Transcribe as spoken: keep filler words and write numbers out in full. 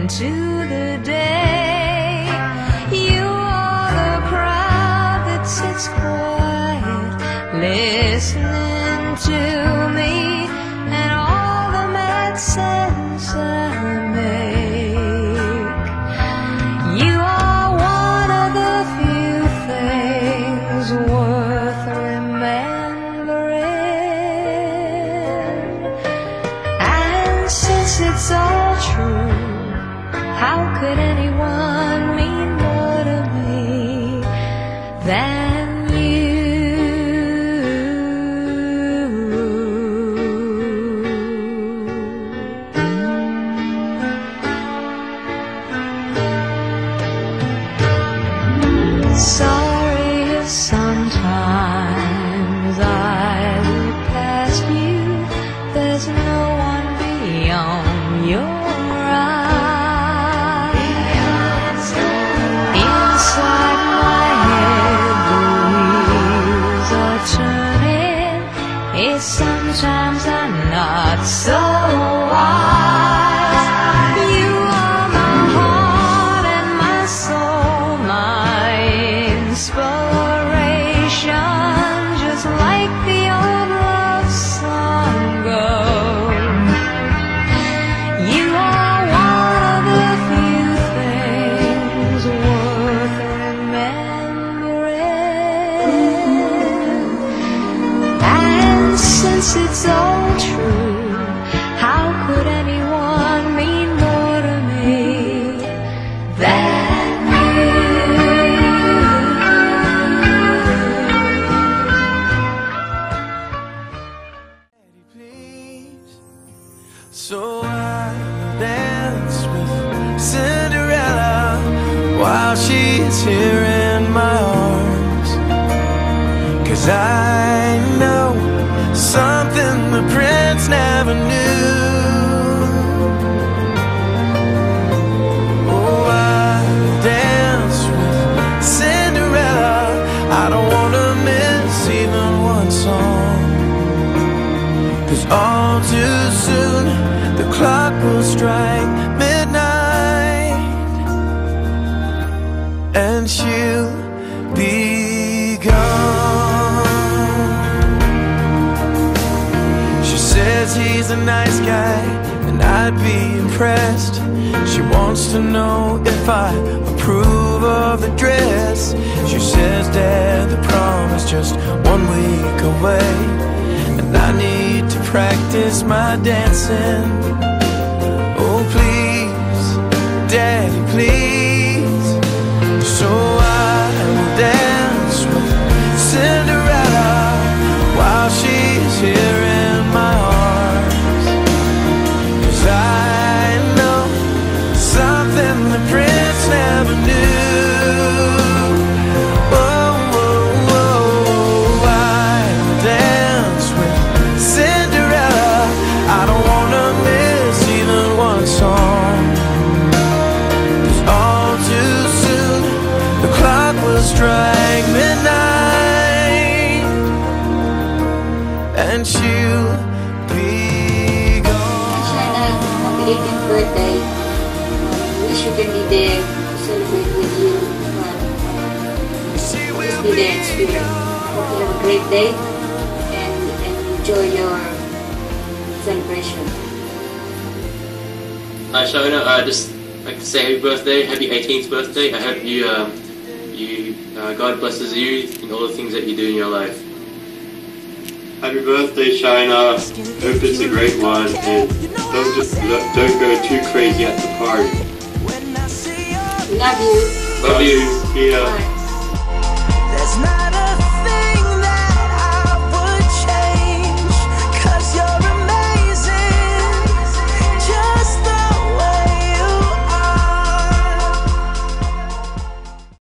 into the day. You are the crowd that sits quiet, listening to me and all the mad sense I make. You are one of the few things worth remembering. And since it's all true, how could anyone mean more to me than you? Sorry if sometimes I look past you. There's no one beyond your eyes. Inside my head the wheels are turning. It's sometimes I'm not so wise. You are my heart and my soul, my inspiration, just like the old love song goes. You are one of the few things worth remembering. And since it's all true, how could anyone mean more to me than you? Please. So I dance with Cinderella while she's here in my arms, 'cause I know something the prince never knew. Oh, I dance with Cinderella. I don't wanna miss even one song, 'cause all too soon the clock will strike midnight and she'll be gone. She says he's a nice guy and I'd be impressed. She wants to know if I approve of the dress. She says, Dad, the prom is just one week away and I need to practice my dancing. Oh please, Daddy, please. So I will dance with Cinderella while she's here in my arms, 'cause I know something the prince never knew. Oh, oh, oh, I will dance with Cinderella. I don't wanna miss even one song, 'cause all too soon the clock will strike midnight and she'll be gone. Shaina, happy eighteenth birthday. Um, wish you can be there to celebrate with you. Um, just be there and experience. Hope you have a great day and, and enjoy your celebration. Hi Shaina, I uh, just like to say happy birthday, happy eighteenth birthday. I hope you, um, you, uh, God blesses you in all the things that you do in your life. Happy birthday, Shaina. Hope it's a great one, and don't just don't go too crazy at the party. We love you. Love you. See ya. Bye.